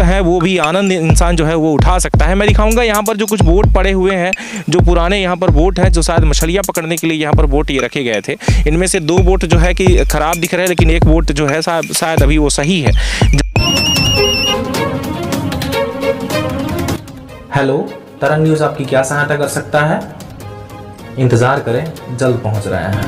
है वो भी आनंद इंसान जो है वो उठा सकता है। मैं दिखाऊंगा यहाँ पर जो कुछ बोट पड़े हुए हैं, जो पुराने यहाँ पर बोट हैं, जो शायद मछलियाँ पकड़ने के लिए यहाँ पर बोट ये रखे गए थे। इनमें से 2 बोट जो है कि ख़राब दिख रहे हैं, लेकिन एक बोट जो है शायद अभी वो सही है। हेलो, तरंग न्यूज़ आपकी क्या सहायता कर सकता है? इंतज़ार करें, जल्द पहुंच रहे हैं।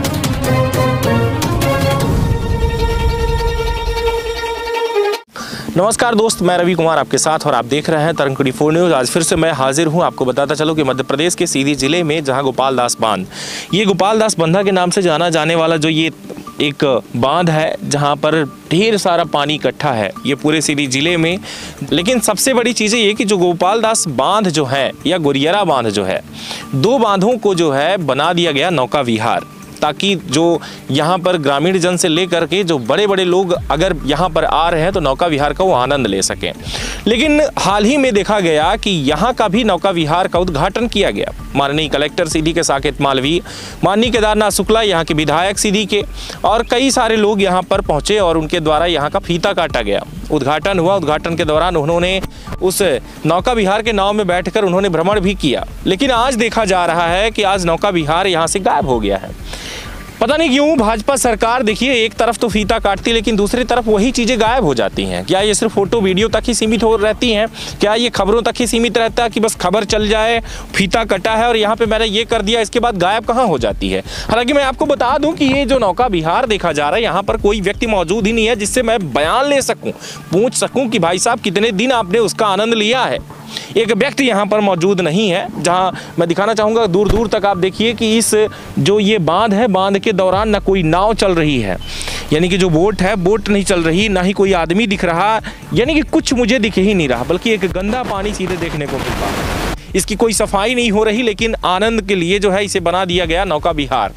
नमस्कार दोस्त, मैं रवि कुमार आपके साथ और आप देख रहे हैं तरंग 24 न्यूज़। आज फिर से मैं हाजिर हूं आपको बताता चलूं कि मध्य प्रदेश के सीधी जिले में जहां गोपाल दास बांध, ये गोपाल दास बंधा के नाम से जाना जाने वाला जो ये एक बांध है जहां पर ढेर सारा पानी इकट्ठा है ये पूरे सीधी जिले में। लेकिन सबसे बड़ी चीज़ ये कि जो गोपाल दास बांध जो है या गुरियरा बांध जो है, 2 बांधों को जो है बना दिया गया नौका विहार, ताकि जो यहाँ पर ग्रामीण जन से लेकर के जो बड़े बड़े लोग अगर यहाँ पर आ रहे हैं तो नौका विहार का वो आनंद ले सकें। लेकिन हाल ही में देखा गया कि यहाँ का भी नौका विहार का उद्घाटन किया गया। माननीय कलेक्टर सीधी के साकेत मालवीय, माननीय केदारनाथ शुक्ला यहाँ के विधायक सीधी के, और कई सारे लोग यहाँ पर पहुँचे और उनके द्वारा यहाँ का फीता काटा गया। उद्घाटन हुआ, उद्घाटन के दौरान उन्होंने उस नौका विहार के नाव में बैठकर उन्होंने भ्रमण भी किया। लेकिन आज देखा जा रहा है कि आज नौका विहार यहाँ से गायब हो गया है। पता नहीं क्यों भाजपा सरकार, देखिए, एक तरफ तो फीता काटती लेकिन दूसरी तरफ वही चीज़ें गायब हो जाती हैं। क्या ये सिर्फ फोटो वीडियो तक ही सीमित हो रहती हैं? क्या ये खबरों तक ही सीमित रहता है कि बस खबर चल जाए फीता कटा है और यहाँ पे मैंने ये कर दिया, इसके बाद गायब कहाँ हो जाती है? हालांकि मैं आपको बता दूं कि ये जो नौका विहार देखा जा रहा है, यहाँ पर कोई व्यक्ति मौजूद ही नहीं है जिससे मैं बयान ले सकूँ, पूछ सकूँ कि भाई साहब कितने दिन आपने उसका आनंद लिया है। एक व्यक्ति यहाँ पर मौजूद नहीं है। जहाँ मैं दिखाना चाहूँगा, दूर दूर तक आप देखिए कि इस जो ये बांध है, बांध के दौरान ना कोई नाव चल रही है, यानी कि जो बोट है बोट नहीं चल रही, ना ही कोई आदमी दिख रहा, यानी कि कुछ मुझे दिख ही नहीं रहा, बल्कि एक गंदा पानी सीधे देखने को मिल रहा है। इसकी कोई सफाई नहीं हो रही, लेकिन आनंद के लिए जो है इसे बना दिया गया नौका विहार।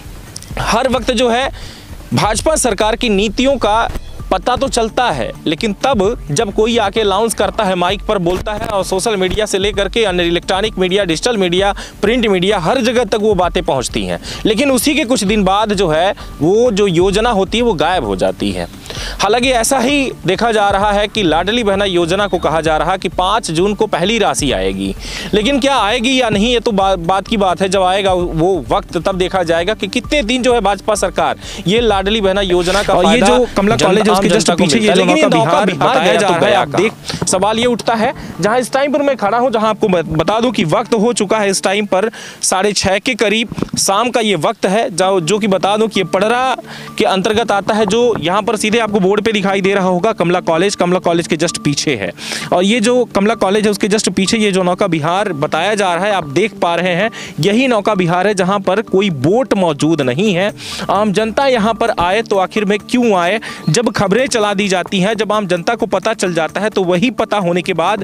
हर वक्त जो है भाजपा सरकार की नीतियों का पता तो चलता है, लेकिन तब जब कोई आके अनाउंस करता है, माइक पर बोलता है और सोशल मीडिया से लेकर के अन्य electronic media, digital media, print media, हर जगह तक वो बातें पहुंचती हैं। लेकिन उसी के कुछ दिन बाद जो है वो जो योजना होती है वो गायब हो जाती है। हालांकि ऐसा ही देखा जा रहा है कि लाडली बहना योजना को कहा जा रहा है कि 5 जून को पहली राशि आएगी, लेकिन क्या आएगी या नहीं ये तो बात की बात है। जब आएगा वो वक्त तब देखा जाएगा कि कितने दिन जो है भाजपा सरकार ये लाडली बहना योजना का ये जो कमला कॉलेज है उसके जस्ट पीछे ये नौका विहार बताया जा रहा है। आप देख, सवाल ये उठता है, जहां इस टाइम पर मैं खड़ा हूं, जहां आपको बता दूं कि वक्त हो चुका है इस टाइम पर 6:30 के करीब शाम का ये वक्त है, जो कि बता दूं कि ये पड़रा के अंतर्गत आता है। जो यहाँ पर सीधे आपको बोर्ड पे दिखाई दे रहा होगा कमला कॉलेज के जस्ट पीछे है। और ये जो कमला कॉलेज है उसके जस्ट पीछे ये जो नौका विहार बताया जा रहा है, आप देख पा रहे हैं, यही नौका विहार है जहां पर कोई बोट मौजूद नहीं है। आम जनता यहाँ पर आए तो आखिर में क्यों आए? जब खबरें चला दी जाती हैं, जब आम जनता को पता चल जाता है, तो वही पता होने के बाद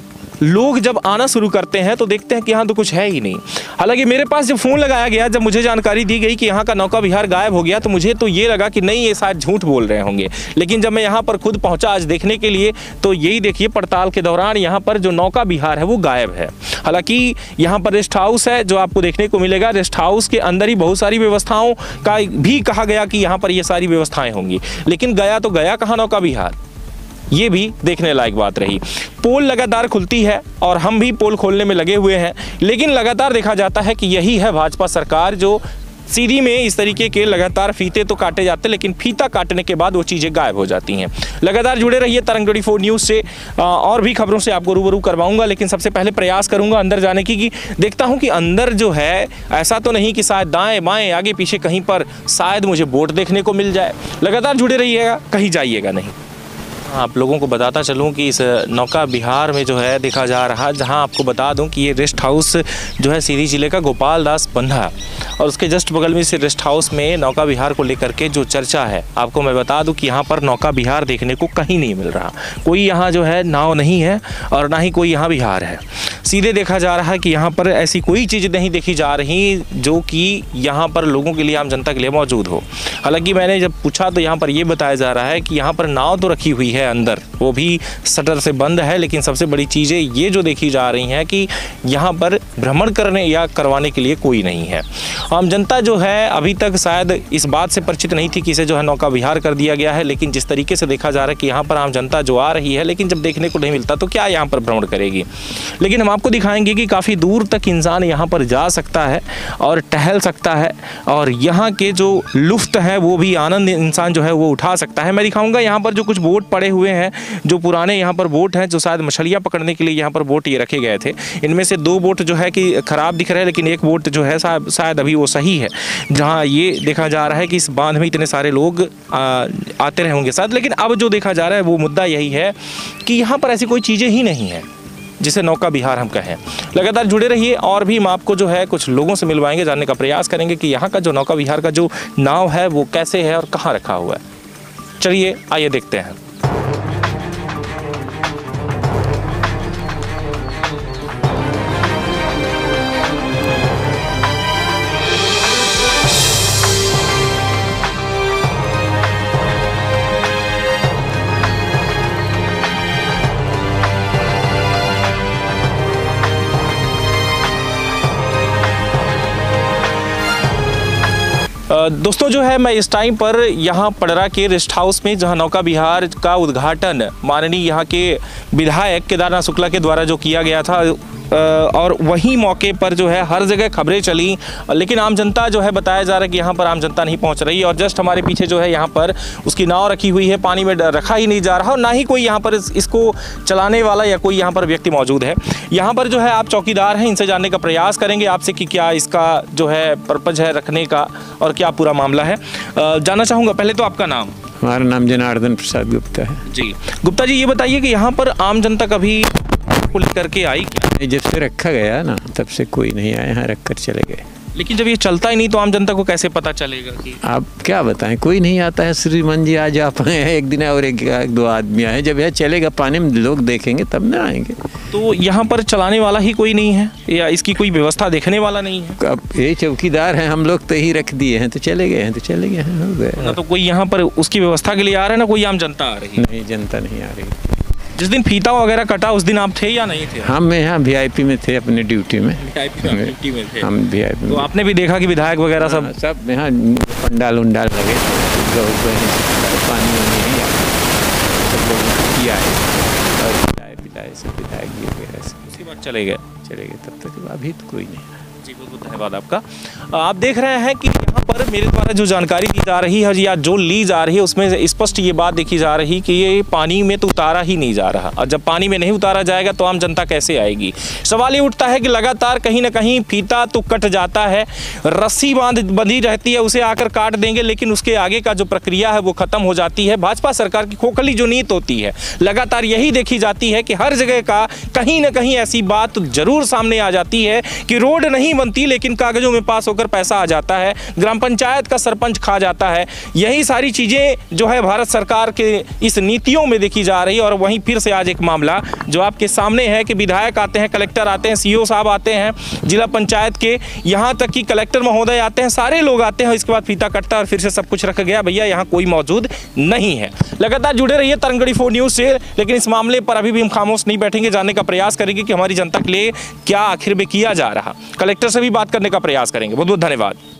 लोग जब आना शुरू करते हैं तो देखते हैं कि यहाँ तो कुछ है ही नहीं। हालांकि मेरे पास जब फ़ोन लगाया गया, जब मुझे जानकारी दी गई कि यहाँ का नौका विहार गायब हो गया, तो मुझे तो ये लगा कि नहीं, ये शायद झूठ बोल रहे होंगे। लेकिन जब मैं यहाँ पर खुद पहुँचा आज देखने के लिए, तो यही देखिए, पड़ताल के दौरान यहाँ पर जो नौका विहार है वो गायब है। हालांकि यहाँ पर रेस्ट हाउस है जो आपको देखने को मिलेगा। रेस्ट हाउस के अंदर ही बहुत सारी व्यवस्थाओं का भी कहा गया कि यहाँ पर ये सारी व्यवस्थाएँ होंगी, लेकिन गया तो गया कहाँ नौका विहार? ये भी देखने लायक बात रही। पोल लगातार खुलती है और हम भी पोल खोलने में लगे हुए हैं, लेकिन लगातार देखा जाता है कि यही है भाजपा सरकार जो सीधी में इस तरीके के लगातार फीते तो काटे जाते हैं, लेकिन फीता काटने के बाद वो चीज़ें गायब हो जाती हैं। लगातार जुड़े रहिए तरंग 24 न्यूज़ से, और भी खबरों से आपको रूबरू करवाऊंगा। लेकिन सबसे पहले प्रयास करूंगा अंदर जाने की, कि देखता हूं कि अंदर जो है ऐसा तो नहीं कि शायद दाएं बाएं आगे पीछे कहीं पर शायद मुझे बोट देखने को मिल जाए। लगातार जुड़े रहिएगा, कहीं जाइएगा नहीं। आप लोगों को बताता चलूं कि इस नौका विहार में जो है देखा जा रहा है, जहां आपको बता दूं कि ये रेस्ट हाउस जो है सीधी जिले का गोपाल दास बंधा, और उसके जस्ट बगल में इस रेस्ट हाउस में नौका विहार को लेकर के जो चर्चा है, आपको मैं बता दूं कि यहाँ पर नौका विहार देखने को कहीं नहीं मिल रहा। कोई यहाँ जो है नाव नहीं है और ना ही कोई यहाँ विहार है। सीधे देखा जा रहा है कि यहाँ पर ऐसी कोई चीज़ नहीं देखी जा रही जो कि यहाँ पर लोगों के लिए, आम जनता के लिए मौजूद हो। हालांकि मैंने जब पूछा तो यहाँ पर ये बताया जा रहा है कि यहाँ पर नाव तो रखी हुई है अंदर, वो भी शटर से बंद है, लेकिन सबसे बड़ी चीज़ें ये जो देखी जा रही हैं कि यहाँ पर भ्रमण करने या करवाने के लिए कोई नहीं है। आम जनता जो है अभी तक शायद इस बात से परिचित नहीं थी कि इसे जो है नौका विहार कर दिया गया है, लेकिन जिस तरीके से देखा जा रहा है कि यहाँ पर आम जनता जो आ रही है, लेकिन जब देखने को नहीं मिलता तो क्या यहाँ पर भ्रमण करेगी। लेकिन हम आपको दिखाएंगे कि काफ़ी दूर तक इंसान यहाँ पर जा सकता है और टहल सकता है, और यहाँ के जो लुफ्त है वो भी आनंद इंसान जो है वो उठा सकता है। मैं दिखाऊंगा यहाँ पर जो कुछ बोट पड़े हुए हैं, जो पुराने यहाँ पर बोट हैं, जो शायद मछलियाँ पकड़ने के लिए यहाँ पर बोट ये रखे गए थे। इनमें से 2 बोट जो है कि ख़राब दिख रहे हैं, लेकिन एक बोट जो है शायद अभी वो सही है, जहाँ ये देखा जा रहा है कि इस बांध में इतने सारे लोग आते रहे होंगे शायद। लेकिन अब जो देखा जा रहा है वो मुद्दा यही है कि यहाँ पर ऐसी कोई चीज़ें ही नहीं है जिसे नौका विहार हम कहें। लगातार जुड़े रहिए और भी हम आपको जो है कुछ लोगों से मिलवाएंगे, जानने का प्रयास करेंगे कि यहाँ का जो नौका विहार का जो नाव है वो कैसे है और कहाँ रखा हुआ है। चलिए आइए देखते हैं। दोस्तों जो है मैं इस टाइम पर यहाँ पडरा के रेस्ट हाउस में, जहाँ नौका विहार का उद्घाटन माननीय यहाँ के विधायक केदारनाथ शुक्ला के द्वारा जो किया गया था, और वहीं मौके पर जो है हर जगह खबरें चली, लेकिन आम जनता जो है बताया जा रहा है कि यहाँ पर आम जनता नहीं पहुँच रही। और जस्ट हमारे पीछे जो है यहाँ पर उसकी नाव रखी हुई है, पानी में रखा ही नहीं जा रहा और ना ही कोई यहाँ पर इसको चलाने वाला या कोई यहाँ पर व्यक्ति मौजूद है। यहाँ पर जो है आप चौकीदार हैं, इनसे जानने का प्रयास करेंगे आपसे कि क्या इसका जो है पर्पज है रखने का और क्या पूरा मामला है। जानना चाहूँगा पहले तो आपका नाम। हमारा नाम जनार्दन प्रसाद गुप्ता है। जी गुप्ता जी, ये बताइए कि यहाँ पर आम जनता कभी को लेकर के आई क्या? जब से रखा गया ना तब से कोई नहीं आया, यहाँ रख कर चले गए। लेकिन जब ये चलता ही नहीं तो आम जनता को कैसे पता चलेगा कि? आप क्या बताएं, कोई नहीं आता है। श्रीमान जी आज आप एक दिन और एक 2 आदमी आए, जब यह चलेगा पानी में लोग देखेंगे तब ना आएंगे। तो यहाँ पर चलाने वाला ही कोई नहीं है या इसकी कोई व्यवस्था देखने वाला नहीं है? अब ये चौकीदार हैं, हम लोग तो ही रख दिए हैं तो चले गए हैं, तो चले गए हैं, हो गए। ना तो कोई यहाँ पर उसकी व्यवस्था के लिए आ रहा है, ना कोई आम जनता आ रही है। नहीं, जनता नहीं आ रही। जिस दिन फीता वगैरह कटा उस दिन आप थे या नहीं थे? हम यहाँ VIP में थे, अपने ड्यूटी में। ड्यूटी में थे हम VIP तो आपने भी देखा कि विधायक वगैरह सब यहाँ पंडाल उंडाल लगे, पानी नहीं आता, सब लोग किया है और पिताए सब विधायक जी वगैरह सब उसके बाद चले गए। तब तक अभी तो कोई नहीं। जी बहुत बहुत धन्यवाद आपका। आप देख रहे हैं कि यहाँ पर मेरे द्वारा जो जानकारी दी जा रही है या जो ली जा रही है उसमें स्पष्ट ये बात देखी जा रही कि ये पानी में तो उतारा ही नहीं जा रहा, और जब पानी में नहीं उतारा जाएगा तो आम जनता कैसे आएगी। सवाल ये उठता है कि लगातार कहीं ना कहीं फीता तो कट जाता है, रस्सी बंधी रहती है, उसे आकर काट देंगे, लेकिन उसके आगे का जो प्रक्रिया है वो खत्म हो जाती है। भाजपा सरकार की खोखली जो नीति होती है लगातार यही देखी जाती है कि हर जगह का कहीं ना कहीं ऐसी बात जरूर सामने आ जाती है कि रोड नहीं बनती लेकिन कागजों में पास होकर पैसा आ जाता है, ग्राम पंचायत का सरपंच खा जाता है। यही सारी चीजें जो है भारत सरकार के इस नीतियों में देखी जा रही है। और वहीं फिर से आज एक मामला जो आपके सामने है कि विधायक आते हैं, कलेक्टर आते हैं, CO साहब आते हैं, जिला पंचायत के, यहाँ तक कि कलेक्टर महोदय आते हैं, सारे लोग आते हैं, इसके बाद फीता कटता है और फिर से सब कुछ रख गया। भैया यहाँ कोई मौजूद नहीं है। लगातार जुड़े रहिए तरंगड़ी 4 न्यूज़ से, लेकिन इस मामले पर अभी भी हम खामोश नहीं बैठेंगे, जानने का प्रयास करेंगे कि हमारी जनता के लिए क्या आखिर में किया जा रहा। कलेक्टर से भी बात करने का प्रयास करेंगे। बहुत बहुत धन्यवाद।